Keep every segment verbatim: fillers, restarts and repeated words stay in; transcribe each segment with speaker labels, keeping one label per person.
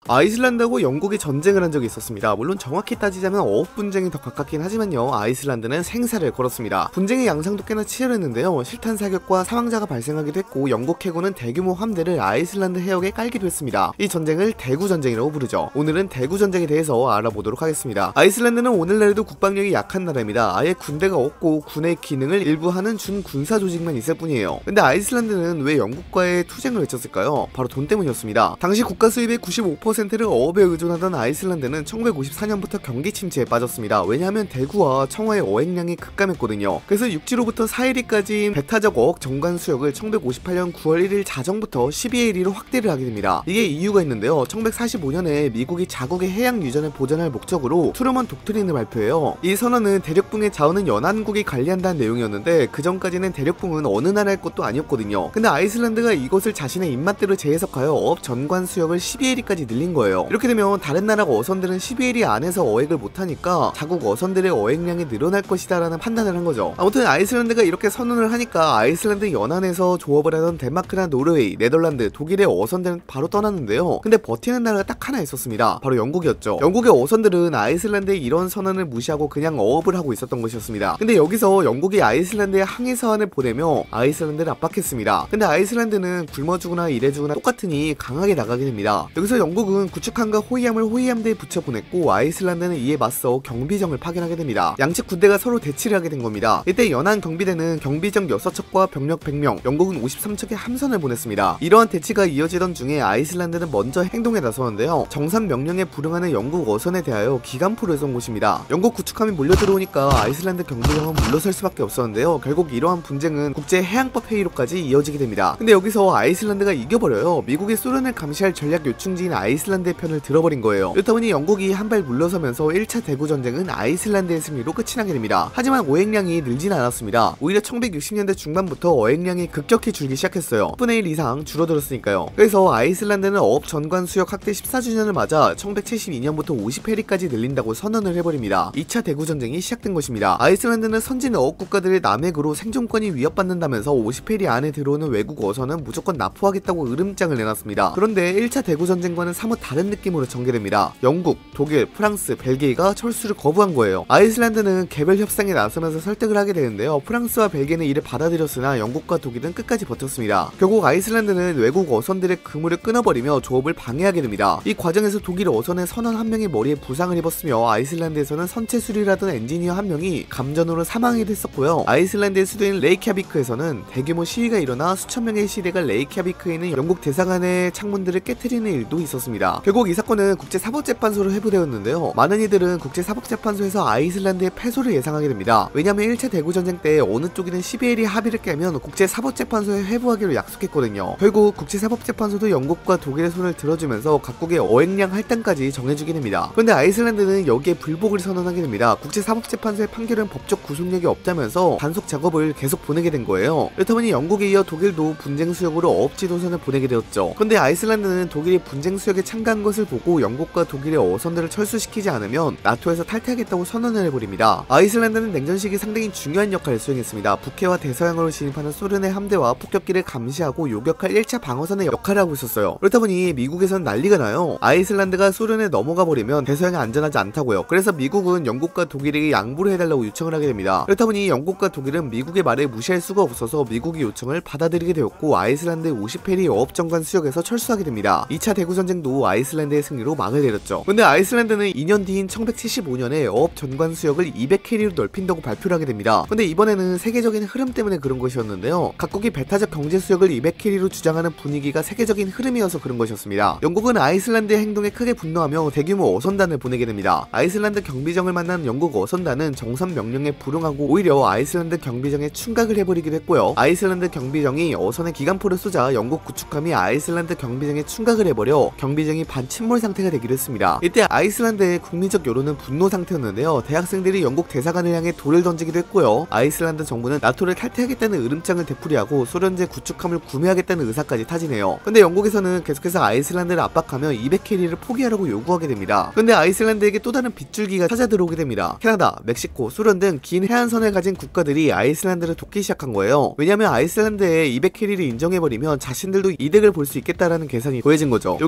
Speaker 1: 아이슬란드하고 영국이 전쟁을 한 적이 있었습니다. 물론 정확히 따지자면 어업 분쟁이 더 가깝긴 하지만요, 아이슬란드는 생사를 걸었습니다. 분쟁의 양상도 꽤나 치열했는데요, 실탄 사격과 사망자가 발생하기도 했고 영국 해군은 대규모 함대를 아이슬란드 해역에 깔기도 했습니다. 이 전쟁을 대구전쟁이라고 부르죠. 오늘은 대구전쟁에 대해서 알아보도록 하겠습니다. 아이슬란드는 오늘날에도 국방력이 약한 나라입니다. 아예 군대가 없고 군의 기능을 일부 하는 준군사 조직만 있을 뿐이에요. 근데 아이슬란드는 왜 영국과의 투쟁을 외쳤을까요? 바로 돈 때문이었습니다. 당시 국가 수입의 구십오 퍼센트를 어업에 의존하던 아이슬란드는 천구백오십사 년부터 경기 침체에 빠졌습니다. 왜냐하면 대구와 청하의 어획량이 급감했거든요. 그래서 육지로부터 사해리까지인 배타적 어업 정관 수역을 천구백오십팔 년 구월 일일 자정부터 십이의 일위로 확대를 하게 됩니다. 이게 이유가 있는데요, 천구백사십오 년에 미국이 자국의 해양 유전을 보전할 목적으로 트루먼 독트린을 발표해요. 이 선언은 대륙붕의 자원은 연안국이 관리한다는 내용이었는데 그 전까지는 대륙붕은 어느 나라의 것도 아니었거든요. 근데 아이슬란드가 이것을 자신의 입맛대로 재해석하여 어업 전관 수역을 십이의 일위까지 늘린 거예요. 이렇게 되면 다른 나라 어선들은 십이의 일위 안에서 어획을 못하니까 자국 어선들의 어획량이 늘어날 것이다 라는 판단을 한 거죠. 아무튼 아이슬란드가 이렇게 선언을 하니까 아이슬란드 연안에서 조업을 하던 덴마크나 노르웨이, 네덜란드, 독일의 어선들은 바로 떠났는데요, 근데 버티는 나라가 딱 하나 있었습니다. 바로 영국이었죠. 영국의 어선들은 아이슬란드의 이런 선언을 무시하고 그냥 어업을 하고 있었던 것이었습니다. 근데 여기서 영국이 아이슬란드에 항해 사환을 보내며 아이슬란드를 압박했습니다. 근데 아이슬란드는 굶어 죽으나 이래 죽으나 똑같으니 강하게 나가게 됩니다. 여기서 영국은 구축함과 호위함을 호위함대에 붙여 보냈고 아이슬란드는 이에 맞서 경비정을 파견하게 됩니다. 양측 군대가 서로 대치를 하게 된 겁니다. 이때 연안 경비대는 경비정 여섯 척과 병력 백 명, 영국은 오십삼 척의 함선을 보냈습니다. 이러한 대치가 이어지던 중에 아이슬란드는 먼저 행동에 나서는데요, 정산 명령에 불응하는 영국 어선에 대하여 기관포를 쏜 것입니다. 영국 구축함이 몰려들어오니까 아이슬란드 경비정은 물러설 수밖에 없었는데요, 결국 이러한 분쟁은 국제해양법 회의로까지 이어지게 됩니다. 근데 여기서 아이슬란드가 이겨버려요. 미국이 소련을 감시할 전략 요충지인 아이슬란드의 편을 들어버린 거예요. 이렇다 보니 영국이 한 발 물러서면서 일 차 대구전쟁은 아이슬란드의 승리로 끝이 나게 됩니다. 하지만 어획량이 늘진 않았습니다. 오히려 천구백육십 년대 중반부터 어획량이 급격히 줄기 시작했어요. 십분의 일 이상 줄어들었으니까요. 그래서 아이슬란드는 어업 전관 수역 확대 십사 주년을 맞아 천구백칠십이 년부터 오십 해리까지 늘린다고 선언을 해버립니다. 이 차 대구전쟁이 시작된 것입니다. 아이슬란드는 선진 어업 국가들의 남핵으로 생존권이 위협받는다면서 오십 해리 안에 들어오는 외국 어선은 무조건 납포하겠다고 으름장을 내놨습니다. 그런데 일 차 대구전쟁과는 사뭇 다른 느낌으로 전개됩니다. 영국, 독일, 프랑스, 벨기에가 철수를 거부한 거예요. 아이슬란드는 개별 협상에 나서면서 설득을 하게 되는데요, 프랑스와 벨기에는 이를 받아들였으나 영국과 독일은 끝까지 버텼습니다. 결국 아이슬란드는 외국 어선들의 그물을 끊어버리며 조업을 방해하게 됩니다. 이 과정에서 독일 어선의 선원 한 명이 머리에 부상을 입었으며 아이슬란드에서는 선체 수리를 하던 엔지니어 한 명이 감전으로 사망하게 됐었고요. 아이슬란드의 수도인 레이캬비크에서는 대규모 시위가 일어나 수천 명의 시대가 레이캬비크에 있는 영국 대사관의 창문들을 깨트리는 일도 있었습니다. 결국 이 사건은 국제사법재판소로 회부되었는데요, 많은 이들은 국제사법재판소에서 아이슬란드의 패소를 예상하게 됩니다. 왜냐하면 일 차 대구전쟁 때 어느 쪽이든 십이의 일위 합의를 깨면 국제사법재판소에 회부하기로 약속했거든요. 결국 국제사법재판소도 영국과 독일의 손을 들어주면서 각국의 어획량 할당까지 정해주게 됩니다. 그런데 아이슬란드는 여기에 불복을 선언하게 됩니다. 국제사법재판소의 판결은 법적 구속력이 없다면서 단속 작업을 계속 보내게 된 거예요. 그렇다 보니 영국에 이어 독일도 분쟁 수역으로 어업 지도선을 보내게 되었죠. 그런데 아이슬란드는 독일이 분쟁 수역에 참가한 것을 보고 영국과 독일의 어선들을 철수시키지 않으면 나토에서 탈퇴하겠다고 선언을 해버립니다. 아이슬란드는 냉전 시기 상당히 중요한 역할을 수행했습니다. 북해와 대서양으로 진입하는 소련의 함대와 폭격기를 감시하고 요격할 일 차 방어선의 역할을 하고 있었어요. 그렇다 보니 미국에선 난리가 나요. 아이슬란드가 소련에 넘어가 버리면 대서양이 안전하지 않다고요. 그래서 미국은 영국과 독일에게 양보를 해달라고 요청을 하게 됩니다. 그렇다 보니 영국과 독일은 미국의 말을 무시할 수가 없어서 미국의 요청을 받아들이게 되었고 아이슬란드의 오십 해리 어업정관 수역에서 철수하게 됩니다. 이 차 대구전쟁도 아이슬란드의 승리로 막을 내렸죠. 근데 아이슬란드는 이 년 뒤인 천구백칠십오 년에 어업전관 수역을 이백 해리로 넓힌다고 발표를 하게 됩니다. 근데 이번에는 세계적인 흐름 때문에 그런 것이었는데요, 각국이 배타적 경제 수역을 이백 해리로 주장하는 분위기가 세계적인 흐름이어서 그런 것이었습니다. 영국은 아이슬란드의 행동에 크게 분노하며 대규모 어선단을 보내게 됩니다. 아이슬란드 경비정을 만난 영국 어선단은 정선 명령에 불응하고 오히려 아이슬란드 경비정에 충각을 해버리기도 했고요. 아이슬란드 경비정이 어선에 기관포를 쏘자 영국 구축함이 아이슬란드 경비정에 충각을 해버려 경비정이 반침몰 상태가 되기도 했습니다. 이때 아이슬란드의 국민적 여론은 분노 상태였는데요, 대학생들이 영국 대사관을 향해 돌을 던지기도 했고요, 아이슬란드 정부는 나토를 탈퇴하겠다는 으름장을 되풀이하고 소련제 구축함을 구매하겠다는 의사까지 타지네요. 근데 영국에서는 계속해서 아이슬란드를 압박하며 이백 해리를 포기하라고 요구하게 됩니다. 근데 아이슬란드에게 또 다른 빗줄기가 찾아 들어오게 됩니다. 캐나다, 멕시코, 소련 등 긴 해안선을 가진 국가들이 아이슬란드를 돕기 시작한 거예요. 왜냐면 아이슬란드에 이백 해리를 인정해버리면 자신들도 이득을 볼 수 있겠다라는 계산이 보여진 거죠. 여기에 미국이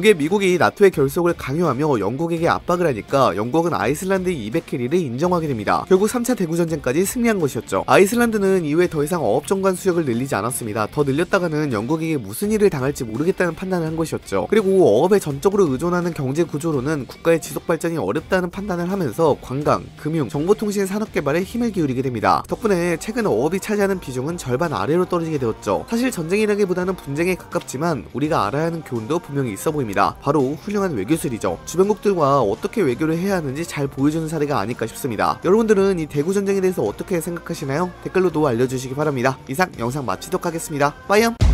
Speaker 1: 미국이 나토의 결속을 강요하며 영국에게 압박을 하니까 영국은 아이슬란드의 이백 캐리를 인정하게 됩니다. 결국 삼 차 대구전쟁까지 승리한 것이었죠. 아이슬란드는 이후에 더 이상 어업정관 수역을 늘리지 않았습니다. 더 늘렸다가는 영국에게 무슨 일을 당할지 모르겠다는 판단을 한 것이었죠. 그리고 어업에 전적으로 의존하는 경제 구조로는 국가의 지속 발전이 어렵다는 판단을 하면서 관광, 금융, 정보통신 산업 개발에 힘을 기울이게 됩니다. 덕분에 최근 어업이 차지하는 비중은 절반 아래로 떨어지게 되었죠. 사실 전쟁이라기보다는 분쟁에 가깝지만 우리가 알아야 하는 교훈도 분명히 있어 보입니다. 바로 훌륭한 외교술이죠. 주변국들과 어떻게 외교를 해야 하는지 잘 보여주는 사례가 아닐까 싶습니다. 여러분들은 이 대구 전쟁에 대해서 어떻게 생각하시나요? 댓글로도 알려주시기 바랍니다. 이상 영상 마치도록 하겠습니다. 빠이염.